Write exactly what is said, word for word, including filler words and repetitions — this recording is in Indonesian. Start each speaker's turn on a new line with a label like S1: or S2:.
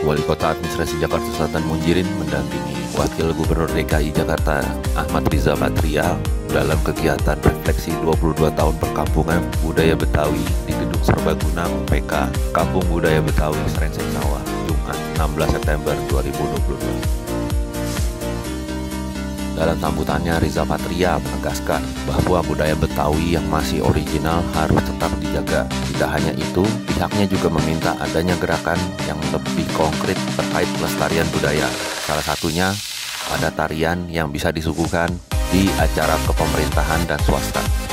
S1: Wali Kota Administrasi Jakarta Selatan Munjirin mendampingi Wakil Gubernur D K I Jakarta Ahmad Riza Patria dalam kegiatan refleksi dua puluh dua tahun perkampungan budaya Betawi di Gedung Serbaguna M P K Kampung Budaya Betawi Serengseng Sawah, Jumat enam belas September dua ribu dua puluh dua. Dalam sambutannya, Riza Patria menegaskan bahwa budaya Betawi yang masih original harus tetap dijaga. Tidak hanya itu, pihaknya juga meminta adanya gerakan yang lebih konkret terkait pelestarian budaya. Salah satunya ada tarian yang bisa disuguhkan di acara kepemerintahan dan swasta.